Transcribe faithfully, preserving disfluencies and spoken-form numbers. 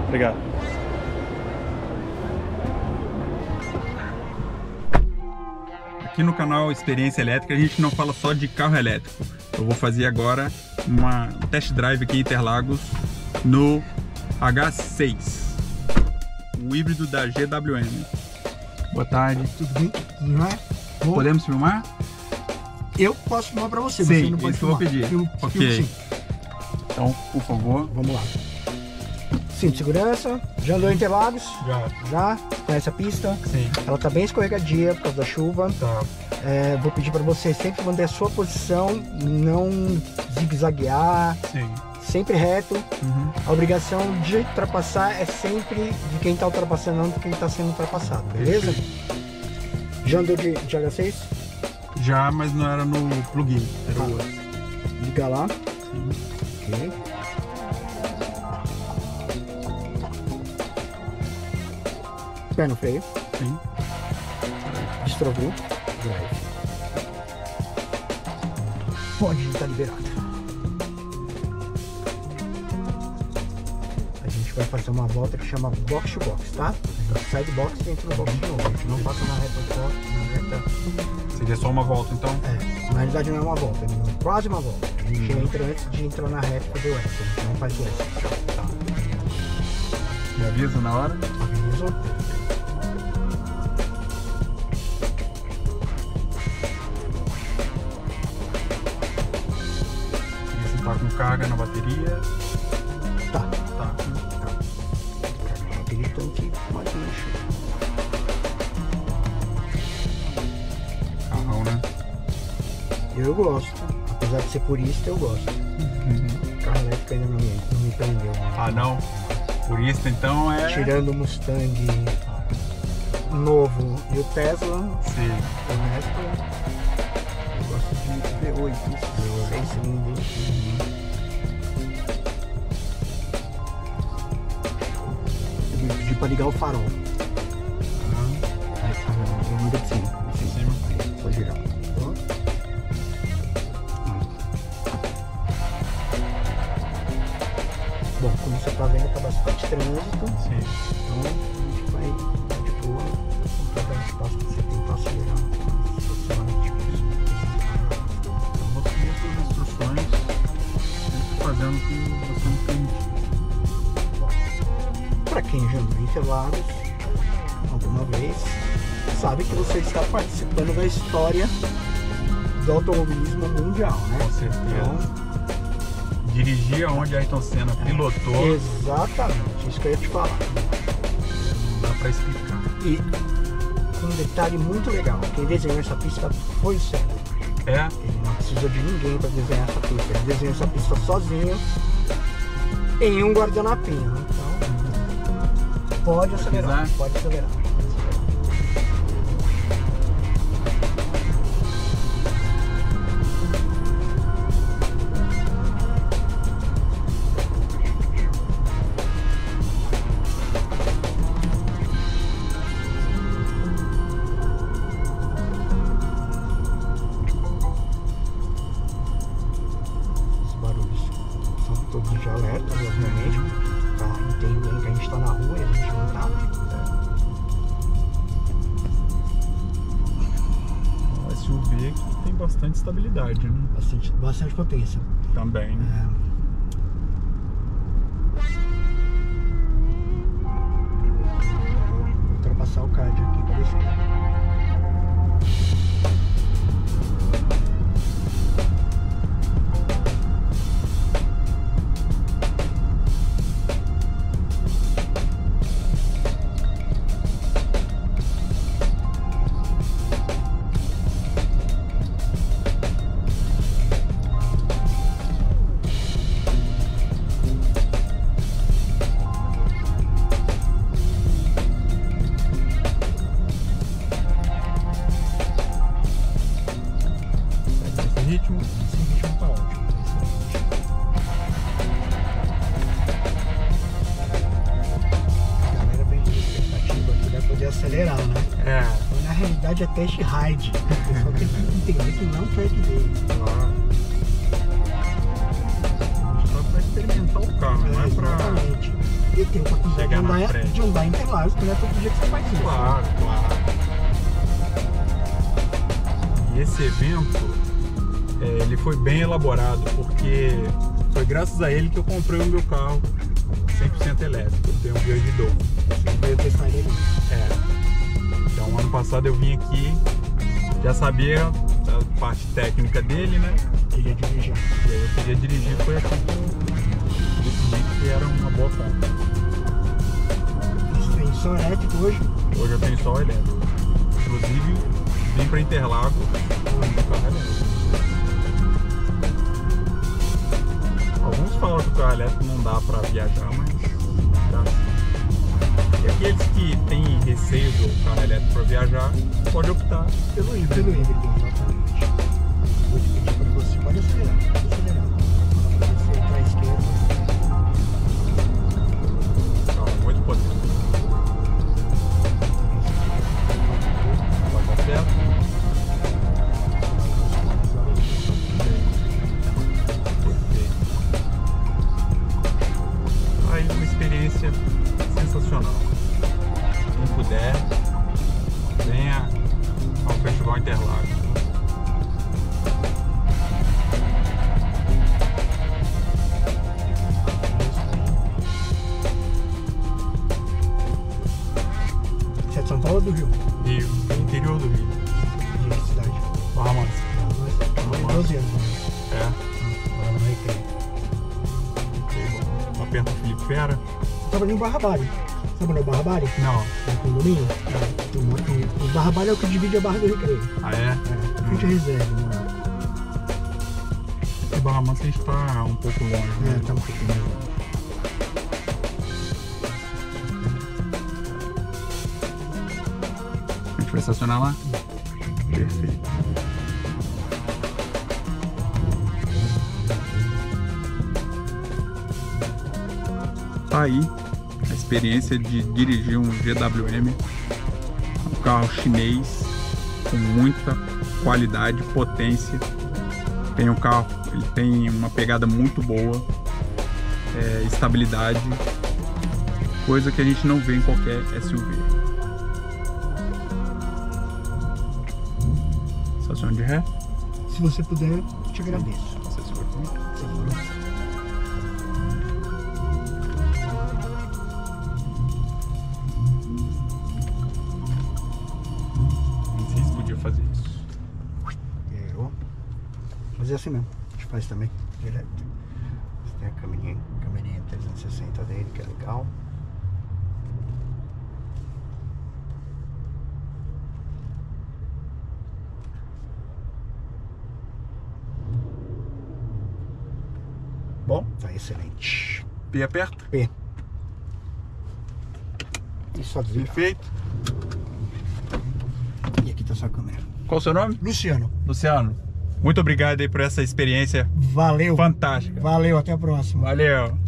Obrigado. Aqui no canal Experiência Elétrica a gente não fala só de carro elétrico. Eu vou fazer agora uma, um test drive aqui em Interlagos no H seis, o híbrido da G W M. Boa tarde. Tudo bem? Não é? Bom, podemos filmar? eu posso filmar pra você, Sim, você não pode isso que eu vou filmar. pedir. Filme, Ok. filme, sim. Então, por favor. Vamos lá. Cinto de segurança. Já andou em Interlagos? Já. Já? Conhece a pista? Sim. Ela tá bem escorregadia por causa da chuva. Tá. É, vou pedir para você sempre manter a sua posição, não zigue-zaguear, Sim. sempre reto. Uhum. A obrigação de ultrapassar é sempre de quem está ultrapassando, não de quem está sendo ultrapassado, beleza? Já andou de, de H seis? Já, mas não era no plugin, era o outro. Liga lá. Sim. Ok. Pé no freio. Sim. Destrovou. Drive. Pode estar liberado. A gente vai fazer uma volta que chama box to box, tá? A gente sai do box e entra no box de novo. A gente não passa na reta só, na reta. Seria só uma volta então? É, na realidade não é uma volta, é quase uma volta. A gente Hum. entra antes de entrar na reta e fazer o extra. A gente não faz o extra. Tá. Me avisa na hora? Aviso. Esse tá com carga na bateria. Tá. Tá. A bateria tá aqui, pode mexer. Carrão, né? Eu gosto. Apesar de ser purista, eu gosto. Uhum. O carro elétrico ainda não me, não me prendeu. Né? Ah, não? Purista então é... Tirando o Mustang novo e o Tesla, Sim. o resto eu gosto de V oito, seis cilindros. Eu vou pedir pra ligar o farol. Aham. Aí, ah, eu mudo de cima. Em cima. Aí, vou girar. Ó. Bom, como você tá vendo, tá bastante trânsito. Sim. Então a gente vai de boa, com todo o espaço que você tem para acelerar. Eu vou seguir as suas instruções, sempre fazendo o que você me permite. Para quem já andou em Interlagos alguma vez, sabe que você está participando da história do automobilismo mundial, né? Com certeza. Então, Dirigir aonde Ayrton Senna pilotou, exatamente, isso que eu ia te falar. não dá pra explicar. E um detalhe muito legal, quem desenhou essa pista foi o Senna. É? Ele não precisou de ninguém para desenhar essa pista. Ele desenhou essa pista sozinho em um guardanapinho. Então, pode acelerar, Quiser. pode acelerar. Todos de alerta, obviamente, pra entender que a gente está na rua e a gente não tá. Um S U V que tem bastante estabilidade, né? Bastante, bastante potência. Também, né? É. Vou ultrapassar o card aqui para descer. Ritmo. Esse ritmo tá ótimo. A galera vem com expectativa que vai poder acelerar, né? É. Mas na realidade é test ride. O pessoal tem que entender que não quer que dê. Claro. Só pra experimentar o carro, não é pra... Exatamente. E tem pra quiser de Chegar na andar, frente. de andar em Interlagos, que não é todo dia que você faz isso. Claro, claro. E esse evento, é, ele foi bem elaborado, porque foi graças a ele que eu comprei o meu carro cem por cento elétrico. Eu tenho um Verde Dom. Você veio testar ele aqui. É. Então, ano passado eu vim aqui, já sabia a parte técnica dele, né? Queria dirigir. E aí eu queria dirigir, foi aqui que eu decidi que era uma boa compra. Você tem só elétrico hoje? Hoje eu tenho só elétrico. Inclusive, vim para Interlagos com o carro elétrico. Alguns falam que o carro elétrico não dá para viajar, mas dá sim. E aqueles que têm receio do carro elétrico para viajar, pode optar pelo híbrido. Pelo híbrido, exatamente. Vou te pedir para você, pode acelerar, pode acelerar. Para você para a esquerda. Carro muito potente. Vai dar certo. Aí uma experiência sensacional. Quem puder, venha ao Festival Interlagos. Você é de São Paulo ou do Rio? Rio, interior do Rio. De que cidade? Barra Mansa. Tem doze anos, né? É. Agora no Recreio. Lá perto do Felipe Fera? Eu trabalhei em Barra-Bari. Sabe onde é o Barra-Bari? Não. No condomínio? Eu moro com... O Barra-Bari é o que divide a Barra do Recreio. Ah, é? É, frente à reserva, né? Esse Barra Mansa está um pouco longe, né? É, tá um pouquinho mais longe. A gente vai estacionar lá? Perfeito. Tá aí a experiência de dirigir um G W M, um carro chinês com muita qualidade, potência. Tem um carro, ele tem uma pegada muito boa, é, estabilidade, coisa que a gente não vê em qualquer S U V. Estação de ré? Se você puder, eu te agradeço. Você se for comigo. Se for. Não sei se podia fazer isso. Eu. Fazer assim mesmo. A gente faz também, direto. Você tem a câmerinha, câmerinha trezentos e sessenta dele, que é legal. Bom, Tá excelente. P aperta. P. E só desligar. Perfeito. E aqui tá sua câmera. Qual o seu nome? Luciano, Luciano. Muito obrigado aí por essa experiência valeu. fantástica. Valeu, até a próxima. Valeu.